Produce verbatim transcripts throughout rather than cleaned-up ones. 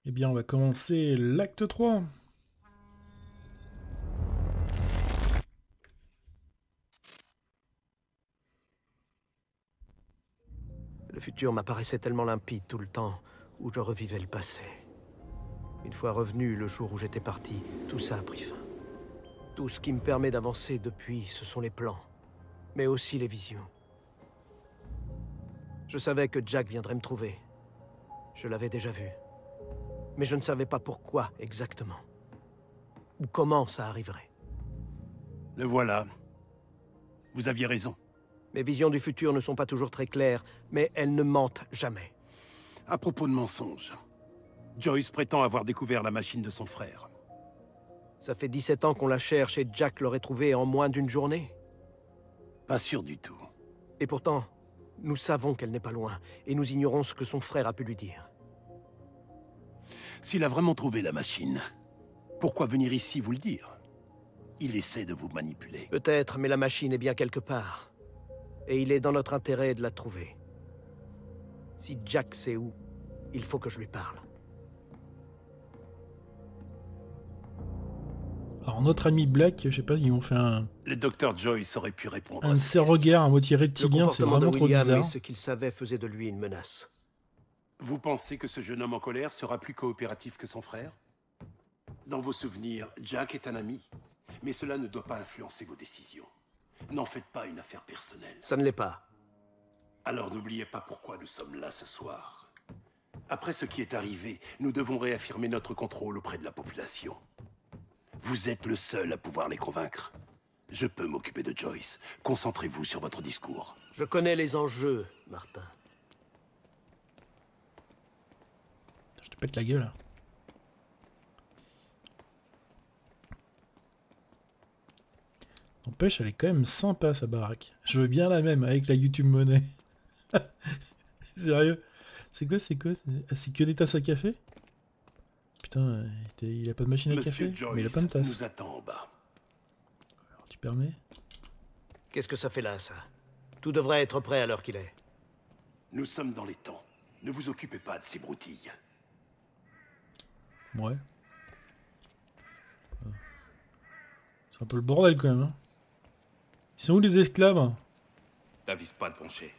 Eh bien, on va commencer l'acte trois. Le futur m'apparaissait tellement limpide tout le temps où je revivais le passé. Une fois revenu le jour où j'étais parti, tout ça a pris fin. Tout ce qui me permet d'avancer depuis, ce sont les plans, mais aussi les visions. Je savais que Jack viendrait me trouver. Je l'avais déjà vu. Mais je ne savais pas pourquoi exactement. Ou comment ça arriverait. Le voilà. Vous aviez raison. Mes visions du futur ne sont pas toujours très claires, mais elles ne mentent jamais. À propos de mensonges, Joyce prétend avoir découvert la machine de son frère. Ça fait dix-sept ans qu'on la cherche et Jack l'aurait trouvée en moins d'une journée. Pas sûr du tout. Et pourtant, nous savons qu'elle n'est pas loin, et nous ignorons ce que son frère a pu lui dire. S'il a vraiment trouvé la machine, pourquoi venir ici vous le dire? Il essaie de vous manipuler. Peut-être, mais la machine est bien quelque part. Et il est dans notre intérêt de la trouver. Si Jack sait où, il faut que je lui parle. Alors, notre ami Black, je sais pas, ils ont fait un, Le docteur Joyce aurait pu répondre un à de cette ses question. regards à moitié Le reptilien, c'est comportement de vraiment trop William bizarre. et ce qu'il savait faisait de lui une menace. Vous pensez que ce jeune homme en colère sera plus coopératif que son frère? Dans vos souvenirs, Jack est un ami. Mais cela ne doit pas influencer vos décisions. N'en faites pas une affaire personnelle. Ça ne l'est pas. Alors n'oubliez pas pourquoi nous sommes là ce soir. Après ce qui est arrivé, nous devons réaffirmer notre contrôle auprès de la population. Vous êtes le seul à pouvoir les convaincre. Je peux m'occuper de Joyce. Concentrez-vous sur votre discours. Je connais les enjeux, Martin. Je te pète la gueule. N'empêche, elle est quand même sympa, sa baraque. Je veux bien la même, avec la YouTube Money. Sérieux. C'est quoi, c'est quoi? Ah, c'est que des tasses à café? Putain, euh, il a pas de machine à Monsieur café, Joyce mais il a pas de tasse. nous attend en bas. Alors, tu permets? Qu'est-ce que ça fait là, ça? Tout devrait être prêt à l'heure qu'il est. Nous sommes dans les temps. Ne vous occupez pas de ces broutilles. Ouais. Euh. C'est un peu le bordel quand même, hein. Ils sont où les esclaves? T'avises pas de pencher.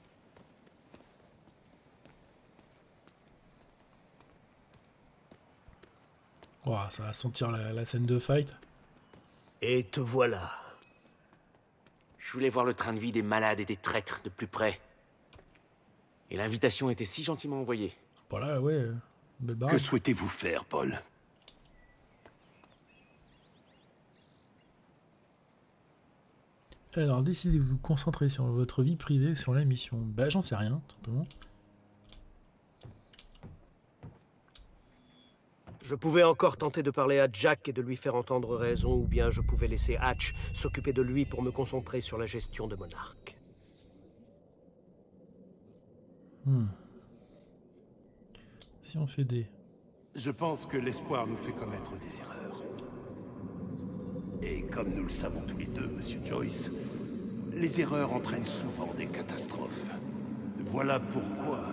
Ouah, ça va sentir la, la scène de fight. Et te voilà. Je voulais voir le train de vie des malades et des traîtres de plus près. Et l'invitation était si gentiment envoyée. Voilà, ouais. euh, Belle Que baraque. souhaitez-vous faire, Paul? Alors, décidez de vous concentrer sur votre vie privée ou sur la mission. Bah, j'en sais rien, tout simplement. Je pouvais encore tenter de parler à Jack et de lui faire entendre raison, ou bien je pouvais laisser Hatch s'occuper de lui pour me concentrer sur la gestion de Monarch. Hmm. Si on fait des... Je pense que l'espoir nous fait commettre des erreurs. Et comme nous le savons tous les deux, Monsieur Joyce, les erreurs entraînent souvent des catastrophes. Voilà pourquoi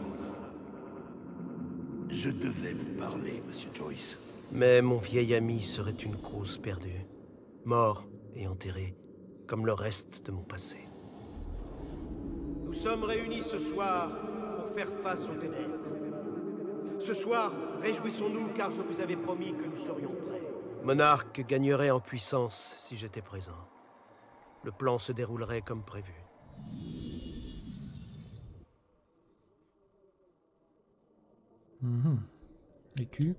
je devais vous parler, Monsieur Joyce. Mais mon vieil ami serait une cause perdue. Mort et enterré, comme le reste de mon passé. Nous sommes réunis ce soir pour faire face aux ténèbres. Ce soir, réjouissons-nous car je vous avais promis que nous serions prêts. Monarque gagnerait en puissance si j'étais présent. Le plan se déroulerait comme prévu. Mhm. Les culs.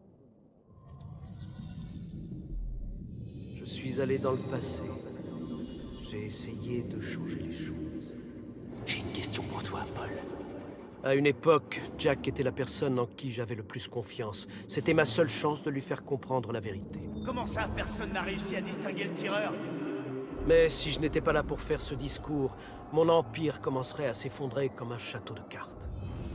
Je suis allé dans le passé. J'ai essayé de changer les choses. J'ai une question pour toi, Paul. À une époque, Jack était la personne en qui j'avais le plus confiance. C'était ma seule chance de lui faire comprendre la vérité. Comment ça, personne n'a réussi à distinguer le tireur? Mais si je n'étais pas là pour faire ce discours, mon empire commencerait à s'effondrer comme un château de cartes.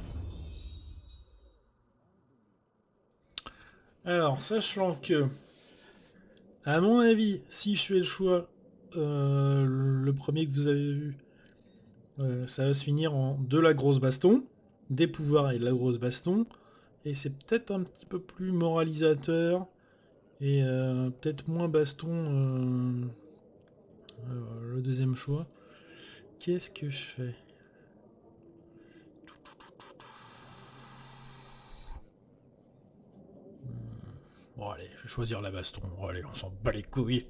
Alors, sachant que, à mon avis, si je fais le choix, euh, le premier que vous avez vu, euh, ça va se finir en de la grosse baston, des pouvoirs et de la grosse baston, Et c'est peut-être un petit peu plus moralisateur et euh, peut-être moins baston euh, euh, le deuxième choix. Qu'est-ce que je fais? Bon allez, je vais choisir la baston. Bon, allez, on s'en bat les couilles.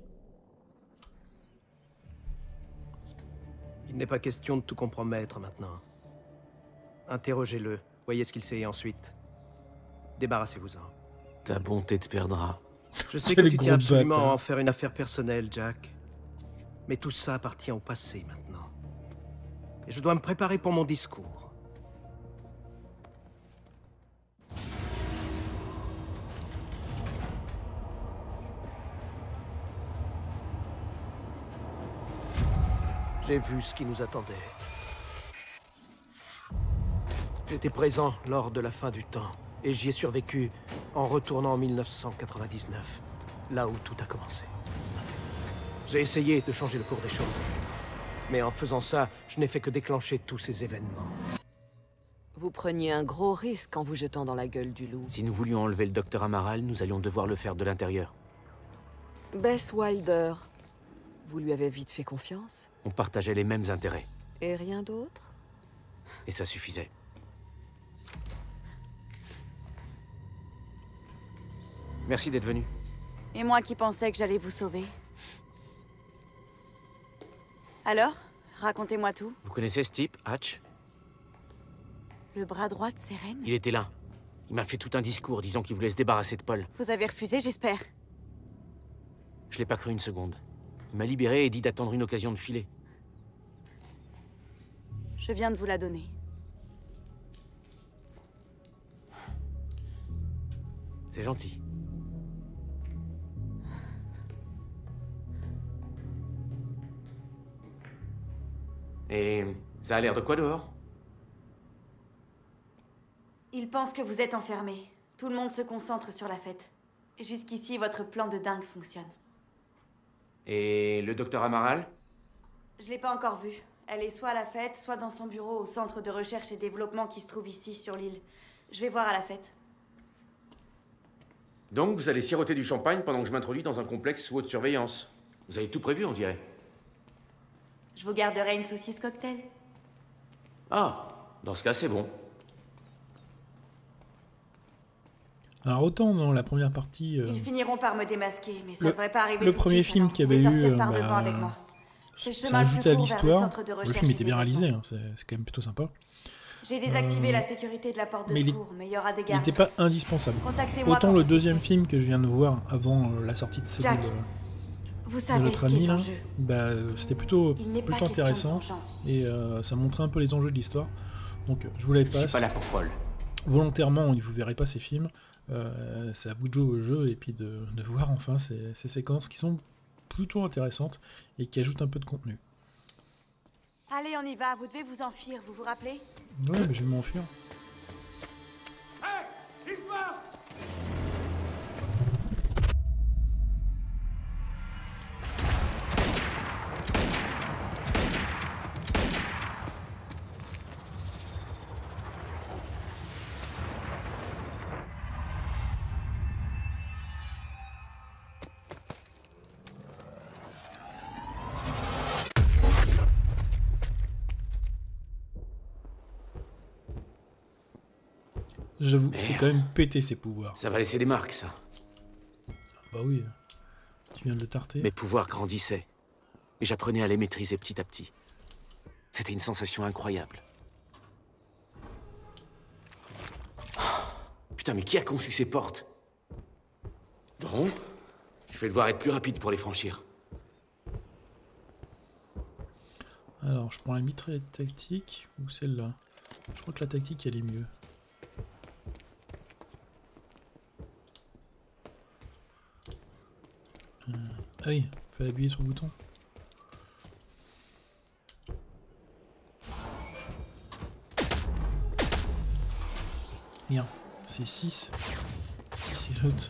Il n'est pas question de tout compromettre maintenant. Interrogez-le, voyez ce qu'il sait et ensuite, débarrassez-vous-en. Ta bonté te perdra. Je sais Quel que tu gros tiens absolument bâtard. à en faire une affaire personnelle, Jack. Mais tout ça appartient au passé maintenant. Et je dois me préparer pour mon discours. J'ai vu ce qui nous attendait. J'étais présent lors de la fin du temps, et j'y ai survécu en retournant en mille neuf cent quatre-vingt-dix-neuf, là où tout a commencé. J'ai essayé de changer le cours des choses, mais en faisant ça, je n'ai fait que déclencher tous ces événements. Vous preniez un gros risque en vous jetant dans la gueule du loup. Si nous voulions enlever le docteur Amaral, nous allions devoir le faire de l'intérieur. Bess Wilder, vous lui avez vite fait confiance? On partageait les mêmes intérêts. Et rien d'autre? Et ça suffisait. Merci d'être venu. Et moi qui pensais que j'allais vous sauver. Alors, racontez-moi tout. Vous connaissez ce type, Hatch? Le bras droit de Seren? Il était là. Il m'a fait tout un discours disant qu'il voulait se débarrasser de Paul. Vous avez refusé, j'espère. Je l'ai pas cru une seconde. Il m'a libéré et dit d'attendre une occasion de filer. Je viens de vous la donner. C'est gentil. Et ça a l'air de quoi dehors? Il pense que vous êtes enfermé. Tout le monde se concentre sur la fête. Jusqu'ici, votre plan de dingue fonctionne. Et le docteur Amaral? Je l'ai pas encore vue. Elle est soit à la fête, soit dans son bureau au centre de recherche et développement qui se trouve ici, sur l'île. Je vais voir à la fête. Donc vous allez siroter du champagne pendant que je m'introduis dans un complexe sous haute surveillance. Vous avez tout prévu, on dirait. Je vous garderai une saucisse cocktail. Ah, dans ce cas, c'est bon. Alors autant dans la première partie, euh, Ils finiront par me démasquer, mais ça le- devrait pas arriver le tout de premier suite, film alors qu'il y vous avait pouvez eu, sortir par euh, devant bah, avec moi. C'est le ça chemin le ajoutait plus à court vers le l'histoire. centre de Le recherche film et était bien développement. réalisé, hein, c'est c'est quand même plutôt sympa. J'ai désactivé Euh, la sécurité de la porte de mais il est- secours, mais il y aura des Il gardes. n'était pas indispensable. Contactez-moi Autant quand le vous deuxième cessez. film que je viens de voir avant euh, la sortie de, ce, Jack, de, Vous de savez notre ce qui ami, est en là, jeu. bah, euh, c'était plutôt, Il n'est pas plutôt question de intéressant vengeance ici. et euh, ça montrait un peu les enjeux de l'histoire. Donc euh, je vous les Je suis passe. pas là pour Paul. Volontairement, vous verrez pas ces films. Euh, c'est à vous de jouer au jeu et puis de, de voir enfin ces, ces séquences qui sont plutôt intéressantes et qui ajoutent un peu de contenu. Allez, on y va, vous devez vous enfuir, vous vous rappelez? Ouais, mais je vais m'enfuir. J'avoue, c'est Merde. quand même pété ses pouvoirs. Ça va laisser des marques, ça. Bah oui, tu viens de le tarter. Mes pouvoirs grandissaient. Et j'apprenais à les maîtriser petit à petit. C'était une sensation incroyable. Ah, putain, mais qui a conçu ces portes? Bon, je vais devoir être plus rapide pour les franchir. Alors, je prends la mitraillette tactique ou celle-là. Je crois que la tactique, elle est mieux. Euh, ah oui, fallait appuyer sur le bouton. Bien, c'est six. C'est l'autre.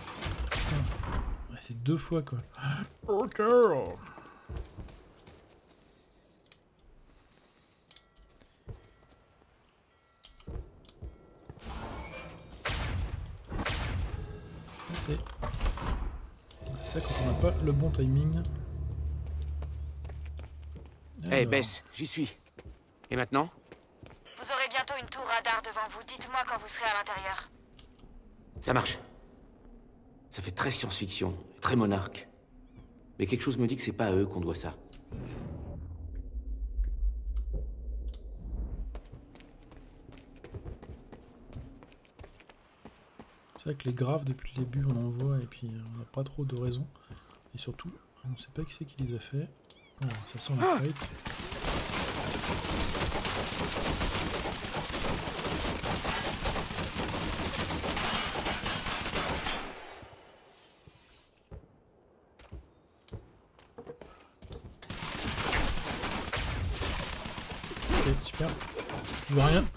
Putain. Ouais, c'est deux fois quoi. Ok. ça quand on n'a pas le bon timing. Eh hey, Bess, j'y suis. Et maintenant? Vous aurez bientôt une tour radar devant vous. Dites-moi quand vous serez à l'intérieur. Ça marche. Ça fait très science-fiction, et très monarque. Mais quelque chose me dit que c'est pas à eux qu'on doit ça. C'est vrai que les graves, depuis le début, on en voit, et puis on n'a pas trop de raison. Et surtout, on ne sait pas qui c'est qui les a fait. Oh, ça sent la fight. Ok, super. Je vois rien.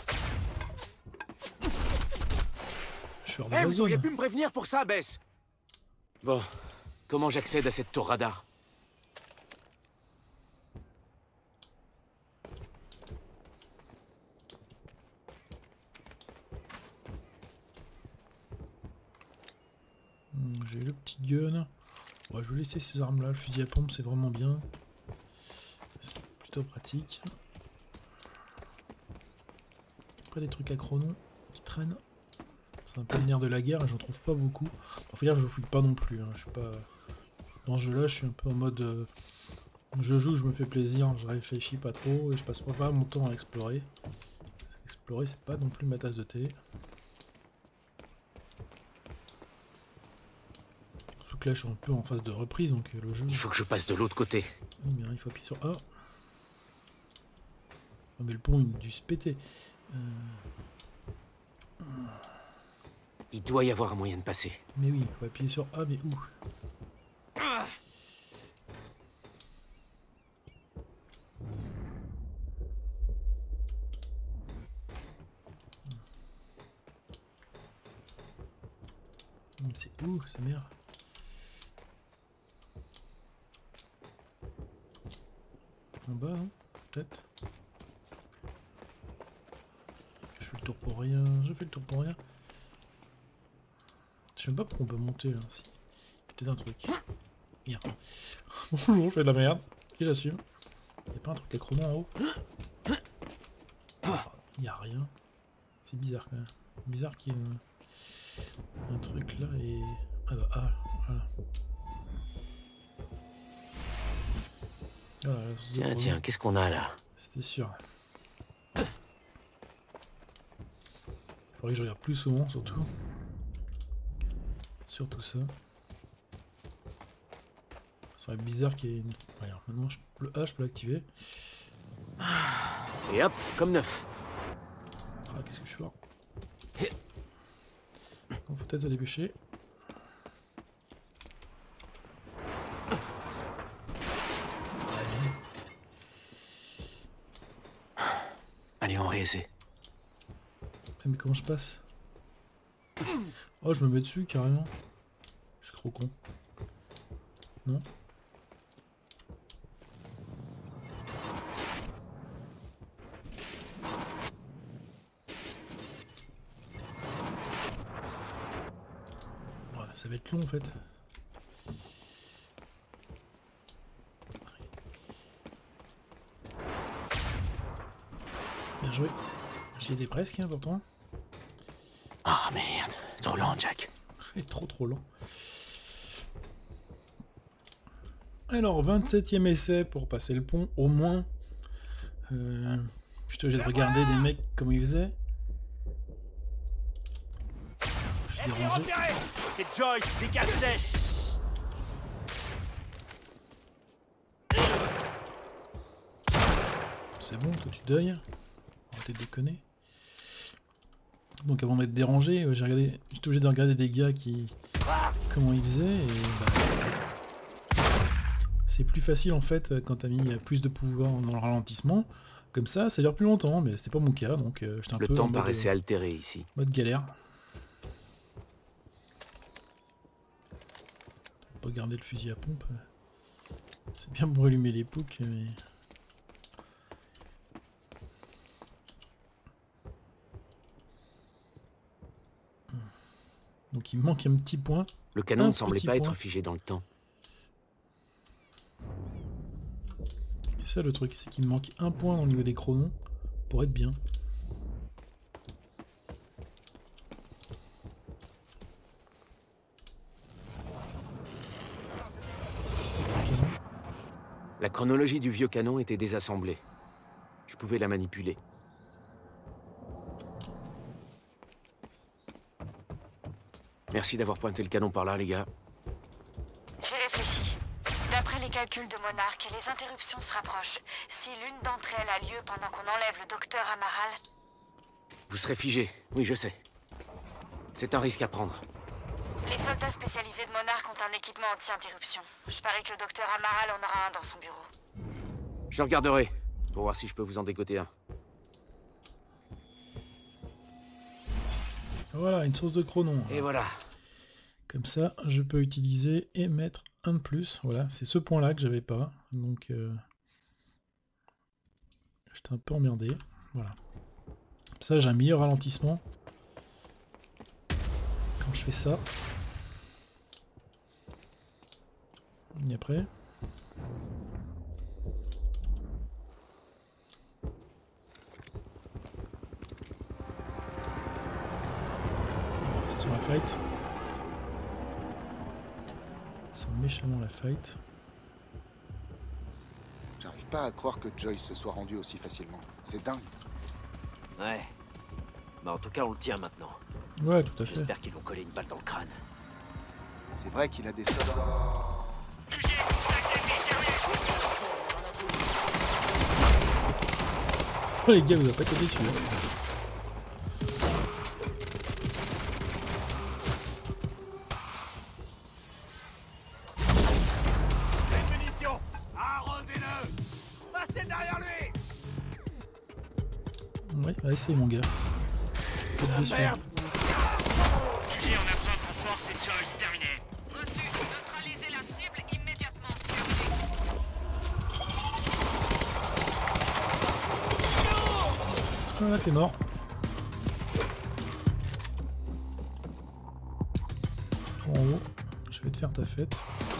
Je suis hors de Eh, la vous zone. auriez pu me prévenir pour ça, Bess. Bon, comment j'accède à cette tour radar? Hmm, j'ai le petit gun. Ouais, je vais laisser ces armes là. Le fusil à pompe, c'est vraiment bien. C'est plutôt pratique. Après, des trucs à chrono qui traînent. C'est un peu le nerf de la guerre et j'en trouve pas beaucoup. Bon, faut dire que je fouille pas non plus. Hein. Je suis pas. Dans ce jeu là, je suis un peu en mode. Euh... Je joue, je me fais plaisir, je réfléchis pas trop et je passe pas mon temps à explorer. Explorer, c'est pas non plus ma tasse de thé. Surtout que là, je suis un peu en phase de reprise donc le jeu. Il faut que je passe de l'autre côté. Oui, mais il faut appuyer sur A. Oh, mais le pont il a dû se péter. Euh... Il doit y avoir un moyen de passer. Mais oui, il faut appuyer sur A, mais où? C'est où, sa mère? En bas, hein, peut-être. Je fais le tour pour rien, je fais le tour pour rien. Je sais même pas pourquoi on peut monter là. Si. Peut-être un truc. Merde. Bonjour, je fais de la merde. Et j'assume. Y'a pas un truc à chrono en haut? Il y a rien. C'est bizarre quand même. Bizarre qu'il y ait un, un truc là et. Ah bah ah, voilà. Voilà, Tiens, tiens, qu'est-ce qu'on a là? c'était sûr. Faudrait que je regarde plus souvent surtout. Surtout ça. Ça serait bizarre qu'il y ait une. Regarde, maintenant je... le A je peux l'activer. Et hop, comme neuf. Ah, qu'est-ce que je fais là? On faut peut-être se dépêcher. Allez, on réessaie. Mais comment je passe? Oh, je me mets dessus carrément. Je suis trop con. Non? Voilà, ça va être long en fait. Bien joué. J'y étais presque hein, pourtant. Ah merde, trop lent, Jack. C'est trop trop lent. Alors, vingt-septième essai pour passer le pont, au moins. Euh, je suis obligé de regarder des mecs comme ils faisaient. Je suis dérangé. C'est Joyce, dégage sèche. C'est bon, toi tu deuilles. Arrêtez de déconner. Donc avant d'être dérangé, euh, j'ai regardé. J'étais obligé de regarder des gars qui. Comment ils faisaient et bah, c'est plus facile en fait quand t'as mis plus de pouvoir dans le ralentissement. Comme ça, ça dure plus longtemps, mais c'était pas mon cas, donc euh, j'étais un Le peu temps en mode, paraissait euh, altéré ici. mode galère. Faut pas garder le fusil à pompe. C'est bien pour allumer les poucs, mais. Donc Donc il me manque un petit point. Le canon Un ne semblait petit pas point. être figé dans le temps. C'est ça le truc, c'est qu'il me manque un point au niveau des chronos pour être bien. La chronologie du vieux canon était désassemblée. Je pouvais la manipuler. Merci d'avoir pointé le canon par là, les gars. J'ai réfléchi. D'après les calculs de Monarque, les interruptions se rapprochent. Si l'une d'entre elles a lieu pendant qu'on enlève le docteur Amaral... Vous serez figé, oui, je sais. C'est un risque à prendre. Les soldats spécialisés de Monarque ont un équipement anti-interruption. Je parie que le docteur Amaral en aura un dans son bureau. Je regarderai, pour voir si je peux vous en dégoter un. Voilà, une source de chrono. Et voilà. Comme ça, je peux utiliser et mettre un de plus. Voilà, c'est ce point-là que j'avais pas. Donc, euh... j'étais un peu emmerdé. Voilà. Comme ça, j'ai un meilleur ralentissement. Quand je fais ça. Et après. C'est sur la fight. C'est méchamment la fight. J'arrive pas à croire que Joyce se soit rendu aussi facilement. C'est dingue. Ouais. Bah en tout cas, on le tient maintenant. Ouais, tout à fait. J'espère qu'ils vont coller une balle dans le crâne. C'est vrai qu'il a des soldats. Oh les gars, vous avez pas côté dessus. Les munitions! Arrosez-le! Passez derrière lui! Ouais, va essayer mon gars. Pas de déçu. Merde! J, on a besoin de renfort, c'est Joyce, terminé. Reçu, neutralisez la cible immédiatement. Ah, t'es mort. En haut, je vais te faire ta fête.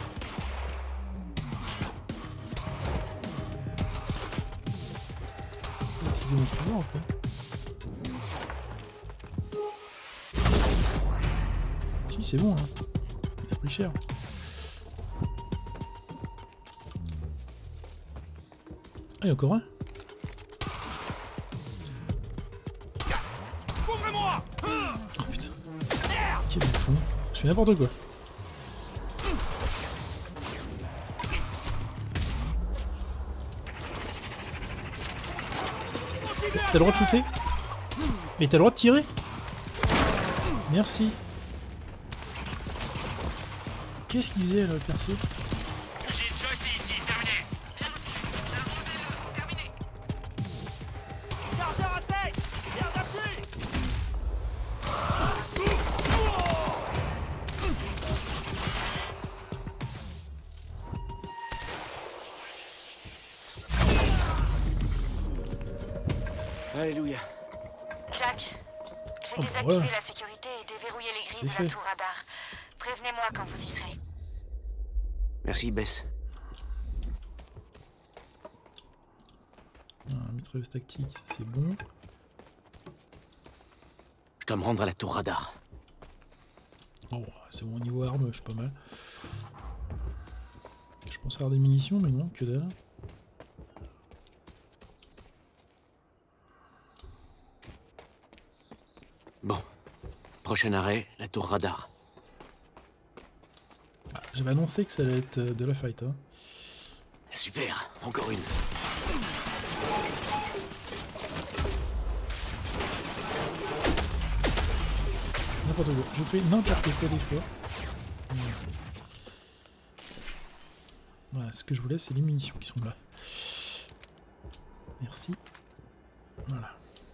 Je vais utiliser mon pouvoir en fait. Si, c'est bon, hein. Il a pris cher. Ah, il y a encore un. Ouvrez-moi! Oh putain. Quel fou. Je fais n'importe quoi. T'as le droit de shooter? Mais t'as le droit de tirer? Merci. Qu'est-ce qu'il faisait là, le perso? J, Joyce est ici, terminé. Là aussi, arrosez-le, terminé. Chargeur à sec! Garde d'appui! Alléluia. Jack, j'ai Oh, désactivé ouais. la sécurité et déverrouillé les grilles C'est de fait. la tour radar. Prévenez-moi quand vous y serez. Merci, Bess. Ah, mitrailleuse tactique, c'est bon. Je dois me rendre à la tour radar. Oh, c'est bon, niveau arme, je suis pas mal. Je pense avoir des munitions, mais non, que dalle. Bon. Prochain arrêt, la tour radar. Ah, j'avais annoncé que ça allait être euh, de la fight. Hein. Super, encore une. N'importe quoi. Je fais n'importe quoi des fois. Voilà, ce que je voulais, c'est les munitions qui sont là. Merci. Voilà.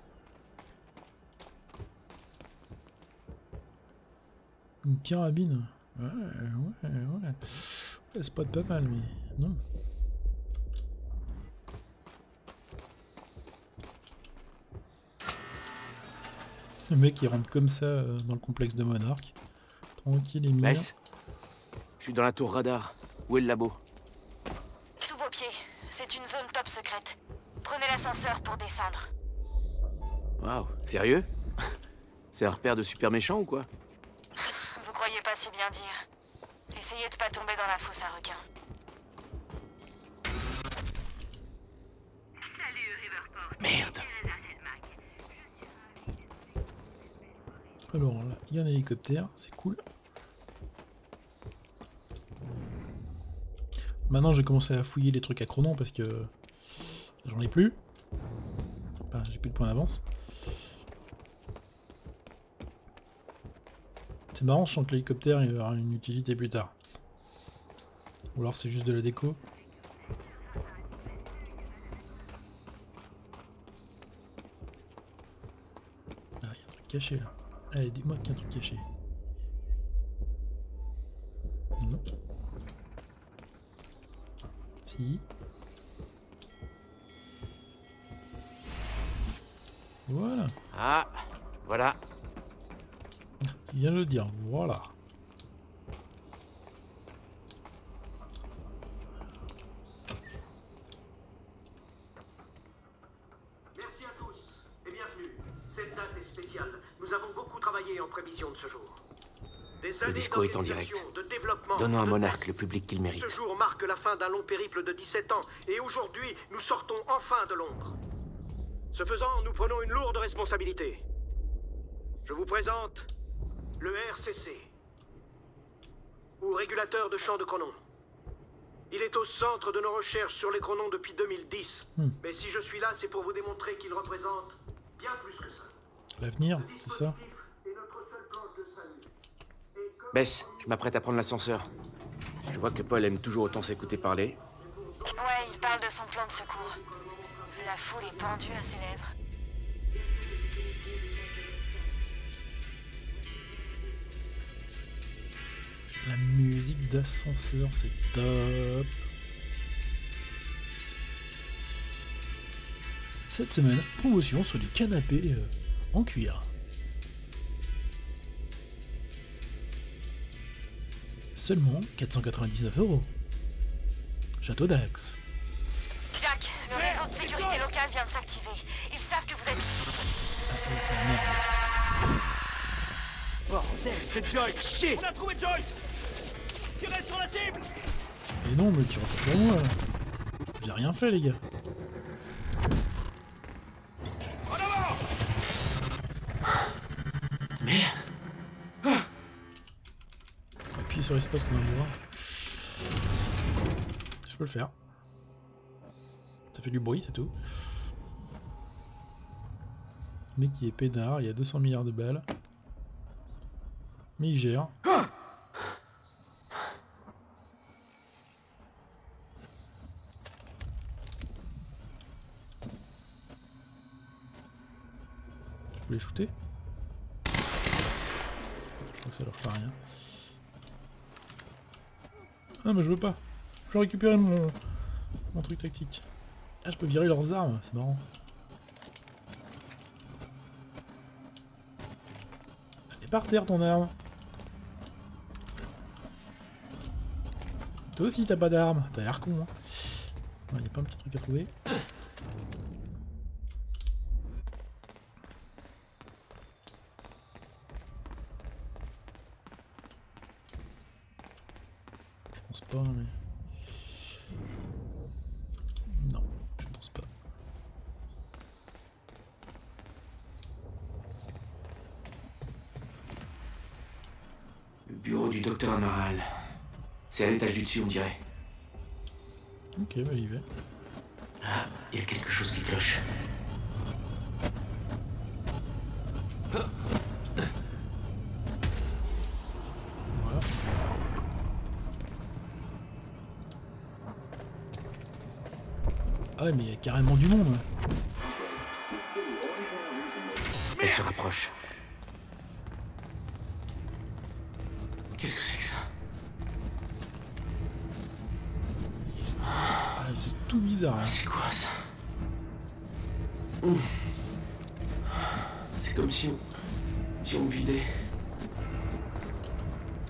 Une carabine. Ouais, ouais, ouais. Ouais, c'est pas pas mal, mais non. Le mec il rentre comme ça euh, dans le complexe de Monarque. Tranquille, Emile. Bess, je suis dans la tour radar. Où est le labo? Sous vos pieds. C'est une zone top secrète. Prenez l'ascenseur pour descendre. Waouh, sérieux? C'est un repère de super méchant ou quoi? Vous croyez pas si bien dire. Essayez de pas tomber dans la fosse à requins. Salut, Riverport. Merde. Alors là, il y a un hélicoptère, c'est cool. Maintenant, je vais commencer à fouiller les trucs à chronon parce que j'en ai plus. Enfin, j'ai plus de points d'avance. C'est marrant, je sens que l'hélicoptère il va avoir une utilité plus tard. Ou alors c'est juste de la déco. Ah, il y a un truc caché là. Allez, dis-moi qu'il y a un truc caché. Non. Si. Voilà. Ah, voilà. Il vient de le dire, voilà. Merci à tous et bienvenue. Cette date est spéciale. Nous avons beaucoup travaillé en prévision de ce jour. Des Le discours est en direct. Donnons à Monarque le public qu'il mérite. Ce jour marque la fin d'un long périple de dix-sept ans, et aujourd'hui, nous sortons enfin de l'ombre. Ce faisant, nous prenons une lourde responsabilité. Je vous présente le R C C, ou Régulateur de champ de chronon. Il est au centre de nos recherches sur les chronons depuis deux mille dix. Hmm. Mais si je suis là, c'est pour vous démontrer qu'il représente bien plus que ça. L'avenir, c'est ça? Bess, je m'apprête à prendre l'ascenseur. Je vois que Paul aime toujours autant s'écouter parler. Ouais, il parle de son plan de secours. La foule est pendue à ses lèvres. La musique d'ascenseur, c'est top. Cette semaine, promotion sur les canapés euh, en cuir. Seulement quatre cent quatre-vingt-dix-neuf euros. Château d'Axe. Jack, le réseau de sécurité locale vient de s'activer. Ils savent que vous êtes... Ah, c'est la merde. Bordel, c'est Joyce. Shit. On a trouvé Joyce. Tirez sur la cible. Et non, mais tu pas sur moi. J'ai rien fait, les gars. En avant. Merde. Appuie sur l'espace qu'on va voir. Je peux le faire. Ça fait du bruit, c'est tout. Le mec qui est peinard, il y a deux cents milliards de balles. Mais il gère. Vous voulez shooter? Je crois que ça leur fait rien. Ah mais je veux pas. Je veux récupérer mon, mon truc tactique. Ah je peux virer leurs armes, c'est marrant. Elle est par terre ton arme. Toi aussi t'as pas d'arme, t'as l'air con hein. Il y a pas un petit truc à trouver. Je pense pas mais... Non, je pense pas. Le bureau du docteur Amaral. C'est à l'étage du dessus, on dirait. Ok, bah il va. Ah, il y a quelque chose qui cloche. Voilà. Ah ouais, mais il y a carrément du monde. Ouais. Elle se rapproche. Qu'est-ce que c'est que ça? Ah, c'est tout bizarre. Hein. C'est quoi ça? Mmh. C'est comme si on... si on me vidait.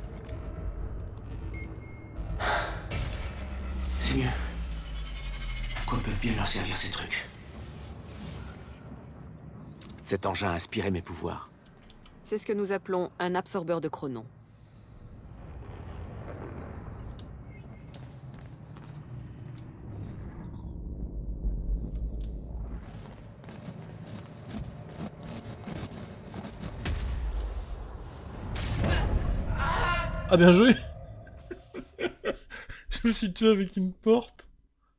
c'est mieux. À quoi peuvent bien leur servir ces trucs? Cet engin a aspiré mes pouvoirs. C'est ce que nous appelons un absorbeur de chronon. Ah bien joué. Je me suis tué avec une porte.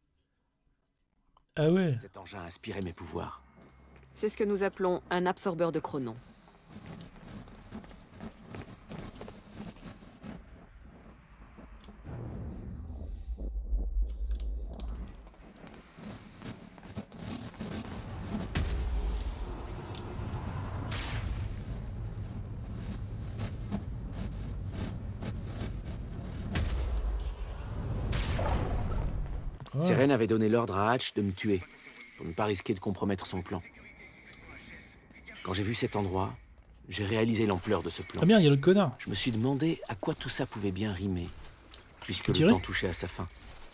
Ah ouais. Cet engin a aspiré mes pouvoirs. C'est ce que nous appelons un absorbeur de chronon. Seren avait donné l'ordre à Hatch de me tuer, pour ne pas risquer de compromettre son plan. Quand j'ai vu cet endroit, j'ai réalisé l'ampleur de ce plan. Ah bien, il y a le connard. Je me suis demandé à quoi tout ça pouvait bien rimer, puisque Tiré le temps touchait à sa fin.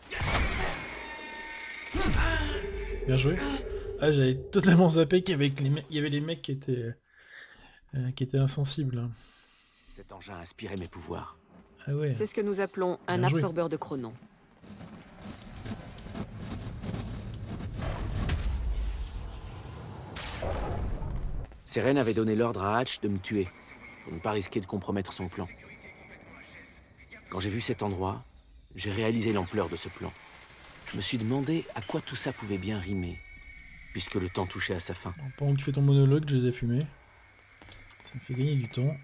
Bien joué. Ah, j'avais totalement zappé qu'il y avait, que les me- il y avait les mecs qui étaient, euh, qui étaient insensibles. Cet engin a aspiré mes pouvoirs. Ah ouais. C'est ce que nous appelons un Bien joué. absorbeur de chronon. Seren avait donné l'ordre à Hatch de me tuer, pour ne pas risquer de compromettre son plan. Quand j'ai vu cet endroit, j'ai réalisé l'ampleur de ce plan. Je me suis demandé à quoi tout ça pouvait bien rimer, puisque le temps touchait à sa fin. Pendant que tu fais ton monologue, je les ai fumés. Ça me fait gagner du temps.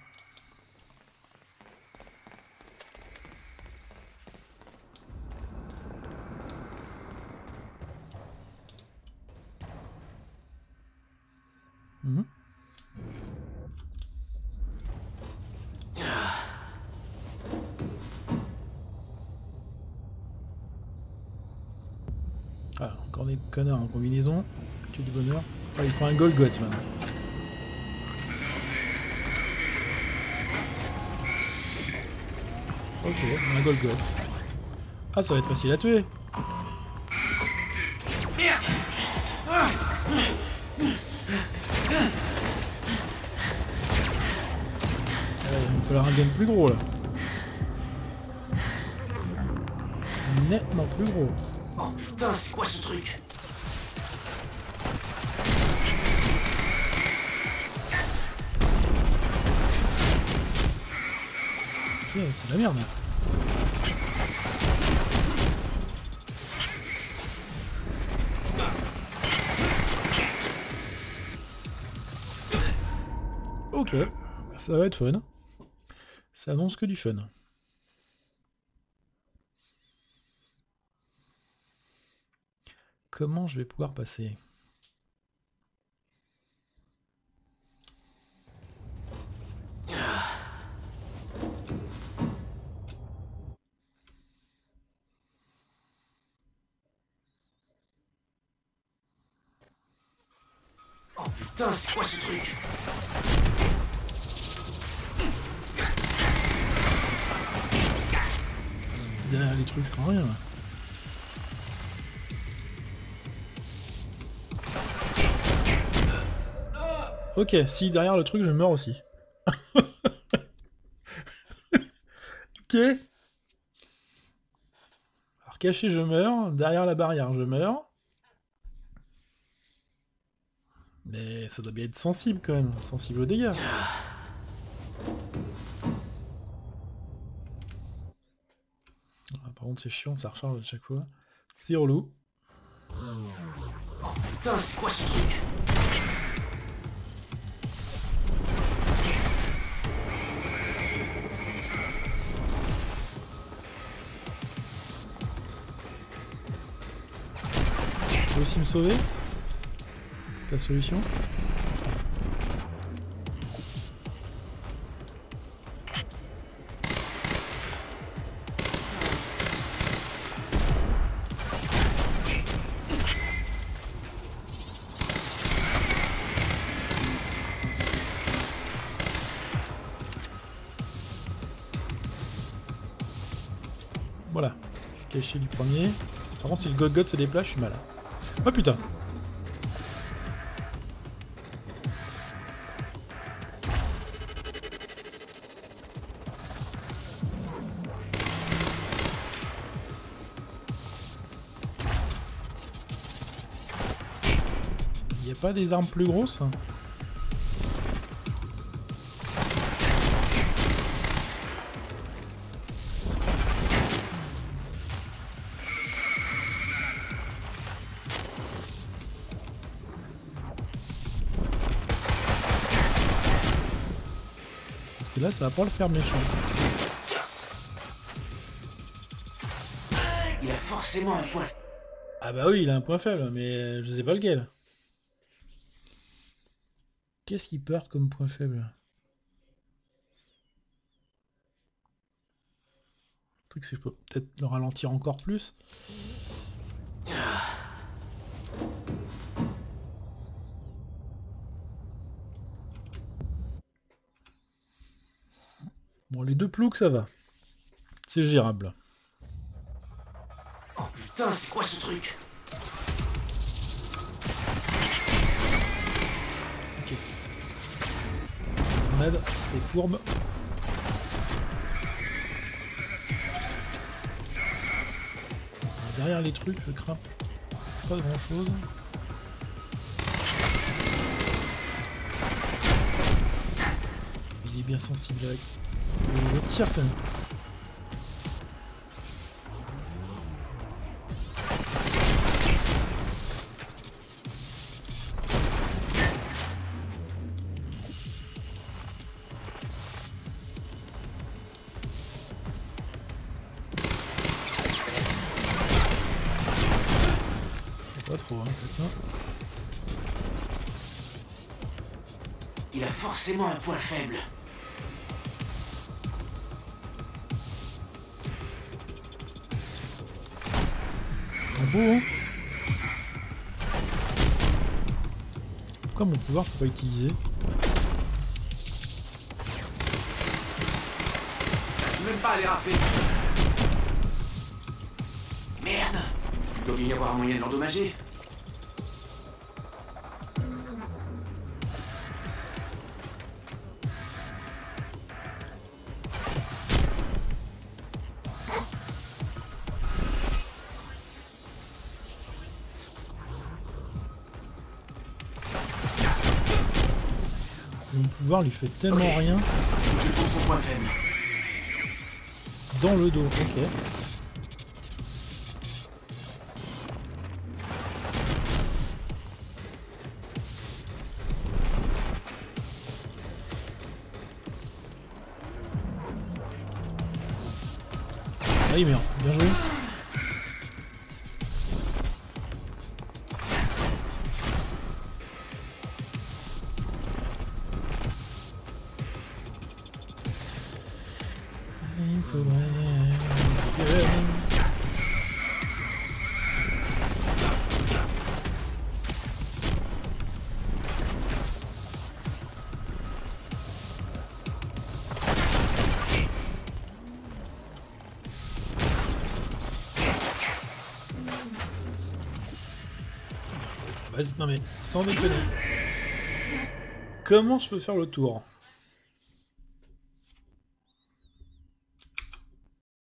Mhm. Ah, encore des connards en combinaison. Que du bonheur. Ah, il faut un Golgoth maintenant. Ok, un Golgoth. Ah, ça va être facile à tuer. Ah, il va falloir un gun plus gros là. Nettement plus gros. Oh putain, c'est quoi ce truc? Ok, c'est de la merde. Ok, ça va être fun. Ça annonce que du fun. Comment je vais pouvoir passer? Oh putain, c'est quoi ce truc? Derrière les trucs, je comprends rien. Ok, si derrière le truc je meurs aussi. Ok. Alors caché je meurs, derrière la barrière je meurs. Mais ça doit bien être sensible quand même, sensible aux dégâts. Ah, par contre c'est chiant, ça recharge à chaque fois. C'est relou. Oh putain, c'est quoi ce truc? Tu peux aussi me sauver? Ta solution? Voilà, caché du premier. Par contre si le Golgoth se déplace, je suis malade. Oh putain. Y a pas des armes plus grosses hein? Parce que là ça va pas le faire méchant. Il a forcément un point. Ah bah oui, il a un point faible, mais je sais pas lequel. Qu'est-ce qu'il perd comme point faible? Le truc c'est que je peux peut-être le ralentir encore plus. Bon, les deux ploucs ça va. C'est gérable. Oh putain, c'est quoi ce truc? Ok. Grenade, c'était fourbe. Derrière les trucs, je crains pas grand chose. Il est bien sensible avec le tir quand même. Pas trop, hein, c'est ça. Il a forcément un point faible. C'est beau, hein. Pourquoi mon pouvoir je peux pas utiliser? Même pas aller rafler. Merde! Il doit bien y avoir un moyen de l'endommager. Mon pouvoir lui fait tellement okay. rien. Je trouve son point faible. Dans le dos, ok. Ah oui merde, bien joué. Il faudrait... Vas-y, non mais, sans déconner. Comment je peux faire le tour?